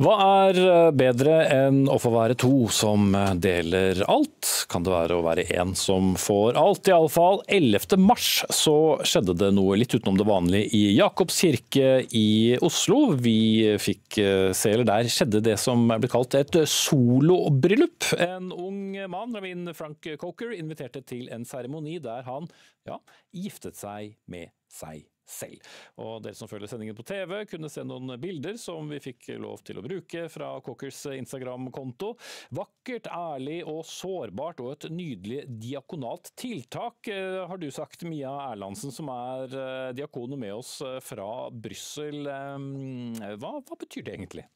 Hva er bedre enn å få være to som deler alt? Kan det være å være en som får alt? I alle fall 11. mars så skjedde det noe litt utenom det vanlige i Jakobs kirke i Oslo. Vi fikk se, eller der skjedde det som ble kalt et solobryllup. En ung mann, ravin Frank Coker, inviterte til en seremoni der han giftet seg med seg selv. Og dere som følger sendingen på TV kunne se noen bilder som vi fikk lov til å bruke fra Cokers Instagram-konto. Vakkert, ærlig og sårbart, og et nydelig diakonalt tiltak, har du sagt, Mia Erlandsen, som er diakon med oss fra Brussel. Hva betyr det egentlig?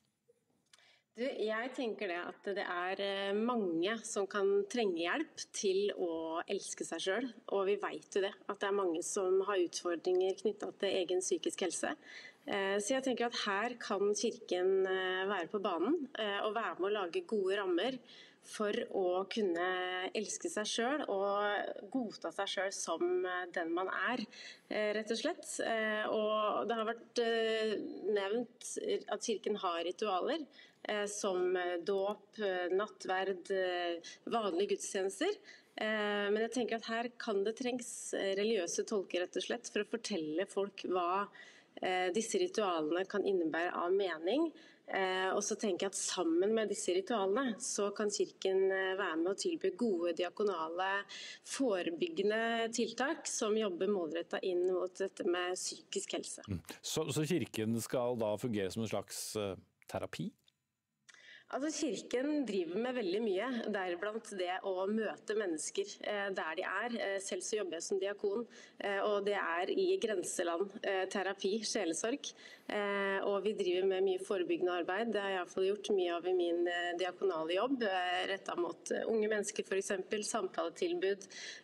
Jeg tenker det at det er mange som kan trenge hjelp til å elske seg selv, og vi vet jo det, at det er mange som har utfordringer knyttet til egen psykisk helse. Så jeg tenker at her kan kirken være på banen og være med å lage gode rammer for å kunne elske seg selv og godta seg selv som den man er, rett og slett. Og det har vært nevnt at kirken har ritualer, som dåp, nattverd, vanlige gudstjenester. Men jeg tenker at her kan det trengs religiøse tolker, rett og slett, for å fortelle folk hva disse ritualene kan innebære av mening. Og så tenker jeg at sammen med disse ritualene så kan kirken være med å tilby gode diakonale forebyggende tiltak som jobber målrettet inn mot dette med psykisk helse. Så kirken skal da fungere som en slags terapi? Altså, kirken driver med veldig mye, deriblant det å møte mennesker der de er. Selv så jobber jeg som diakon, og det er i grenseland, terapi, sjelesorg. Og vi driver med mye forebyggende arbeid. Det har jeg i hvert fall gjort mye av i min diakonale jobb, rettet mot unge mennesker for eksempel, samtaletilbud,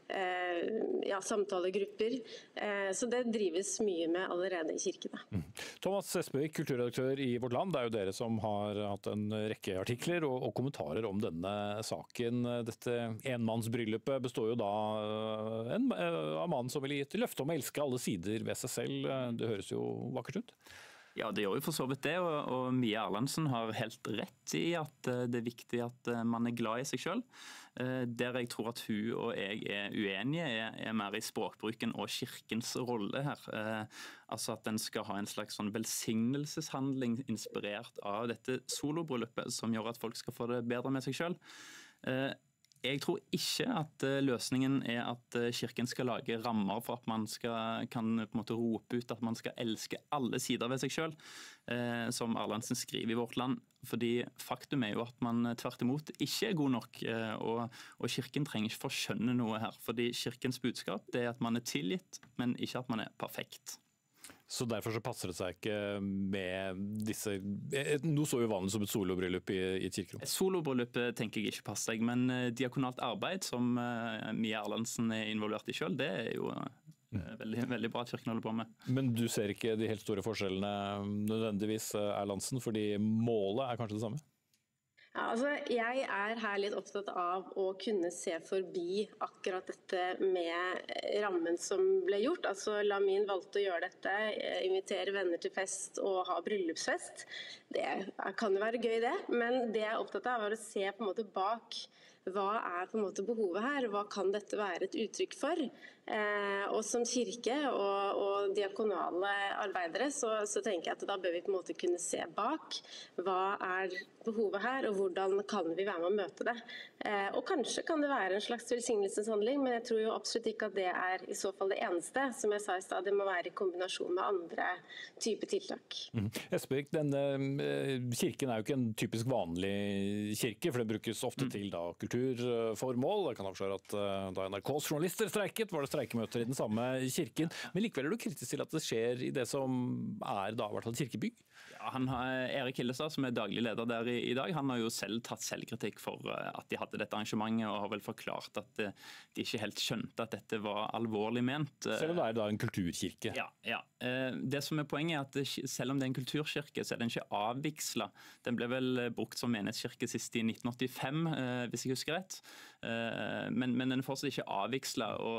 samtalegrupper. Så det drives mye med allerede i kirkene. Thomas Espevik, kulturredaktør i Vårt Land. Det er jo dere som har hatt en rekke artikler og kommentarer om denne saken. Dette enmannsbryllupet består jo da av mannen som vil gi et løfte om å elske alle sider ved seg selv. Det høres jo vakkert ut. Ja, det gjør jo for så vidt det, og Mia Erlandsen har helt rett i at det er viktig at man er glad i seg selv. Der jeg tror at hun og jeg er uenige, er mer i språkbruken og kirkens rolle her. Altså at den skal ha en slags sånn velsignelseshandling inspirert av dette solobryllupet, som gjør at folk skal få det bedre med seg selv. Jeg tror ikke at løsningen er at kirken skal lage rammer for at man kan på en måte rope ut at man skal elske alle sider ved seg selv, som Erlandsen skriver i Vårt Land. Fordi faktum er jo at man tvert imot ikke er god nok, og kirken trenger ikke forskjønne noe her. Fordi kirkens budskap det er at man er tilgitt, men ikke at man er perfekt. Så derfor så passer det seg ikke med disse noe så uvanlig som et solobryllup i kirkerom? Et solobryllup tenker jeg ikke passer seg, men diakonalt arbeid som Mia Erlandsen er involvert i selv, det er jo veldig, veldig bra at kirken holder på med. Men du ser ikke de helt store forskjellene nødvendigvis, Erlandsen, fordi målet er kanskje det samme? Ja, altså, jeg er her litt opptatt av å kunne se forbi akkurat dette med rammen som ble gjort. Altså, Lamin valgte å gjøre dette, invitere venner til fest og ha bryllupsfest. Det kan jo være gøy det, men det jeg er opptatt av er å se på en måte bak hva er på en måte behovet her, hva kan dette være et uttrykk for? Og som kirke og diakonale arbeidere så tenker jeg at da bør vi på en måte kunne se bak hva er behovet her, og hvordan kan vi være med å møte det. Og kanskje kan det være en slags velsignelseshandling, men jeg tror jo absolutt ikke at det er i så fall det eneste. Som jeg sa i stad, det må være i kombinasjon med andre typer tiltak. Espevik, denne kirken er jo ikke en typisk vanlig kirke, for det brukes ofte til da kulturformål. Jeg kan avsløre at da NRKs journalister streiket, var det streikemøter i den samme kirken. Men likevel er du kritisk til at det skjer i det som er da i hvert fall kirkebygg? Ja, Erik Hillestad, som er daglig leder der i dag, han har jo selv tatt selvkritikk for at de hadde dette arrangementet, og har vel forklart at de ikke helt skjønte at dette var alvorlig ment. Selv om det er da en kulturkirke? Ja. Det som er poenget er at selv om det er en kulturkirke, så er den ikke avvikslet. Den ble vel brukt som menighetskirke sist i 1985, hvis jeg husker rett. Men den er fortsatt ikke avvikslet. Er du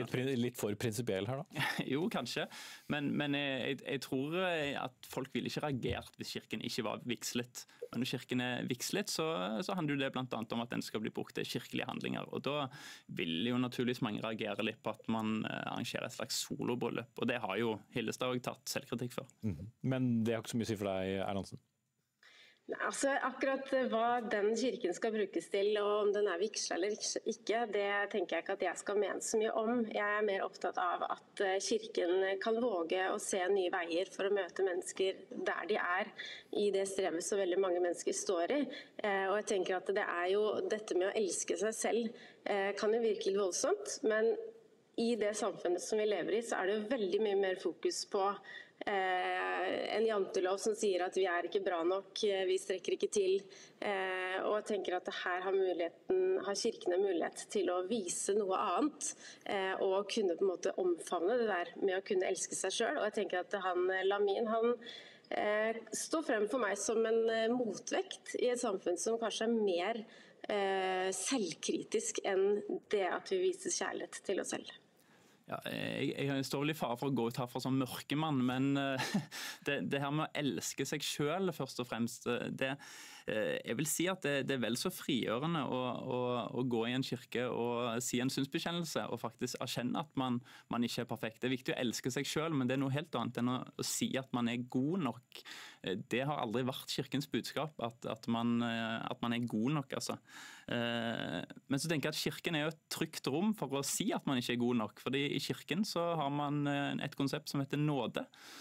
litt for prinsipiell her da? Jo, kanskje. Men jeg tror at folk ville ikke reagert hvis kirken ikke var vigslet. Men når kirken vigslet, så handler det blant annet om at den skal bli brukt til kirkelige handlinger. Og da vil jo naturligvis mange reagere litt på at man arrangerer et slags solobryllup. Og det har jo Hillestad også tatt selvkritikk for. Men det har ikke så mye å si for deg, Erlandsen? Altså, akkurat hva den kirken skal brukes til, og om den vigslet eller ikke, det tenker jeg ikke at jeg skal mene så mye om. Jeg mer opptatt av at kirken kan våge å se nye veier for å møte mennesker der de i det strevet så veldig mange mennesker står i. Og jeg tenker at det jo dette med å elske seg selv kan jo virke litt voldsomt, men i det samfunnet som vi lever i, så det jo veldig mye mer fokus på en jantelov som sier at vi ikke bra nok, vi strekker ikke til. Og jeg tenker at her har kirkene mulighet til å vise noe annet, og kunne på en måte omfavne det der med å kunne elske seg selv. Og jeg tenker at Lamin, han står frem for meg som en motvekt i et samfunn som kanskje mer selvkritisk enn det at vi viser kjærlighet til oss selv. Ja, jeg står vel i fare for å gå ut her for sånn mørkemann, men det her med å elske seg selv først og fremst, jeg vil si at det vel så frigjørende å gå i en kirke og si en synsbekjennelse og faktisk erkjenne at man ikke perfekt. Det viktig å elske seg selv, men det noe helt annet enn å si at man god nok. Det har aldri vært kirkens budskap, at man god nok, altså. Men så tenker jeg at kirken jo et trygt rom for å si at man ikke god nok, fordi i kirken så har man et konsept som heter nåde,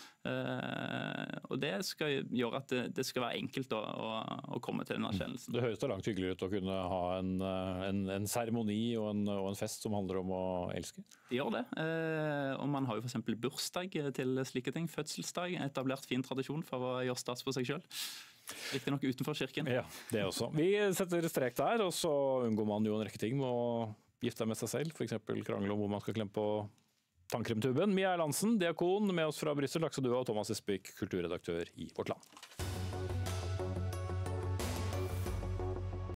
og det skal gjøre at det skal være enkelt å komme til den erkjennelsen. Det høres da langt hyggeligere ut å kunne ha en seremoni og en fest som handler om å elske. Det gjør det, og man har jo for eksempel bursdag til slike ting, fødselsdag, etablert fin tradisjon for å gjøre stas på seg selv. Riktig nok utenfor kirken. Ja, det også. Vi setter strek der, og så unngår man jo en rekke ting med å gifte deg med seg selv, for eksempel krangle om hvor man skal klemme på tannkremtuben. Mia Erlandsen, diakon, med oss fra Brussel, Lakse Dua og Thomas Espik, kulturredaktør i Vårt Land.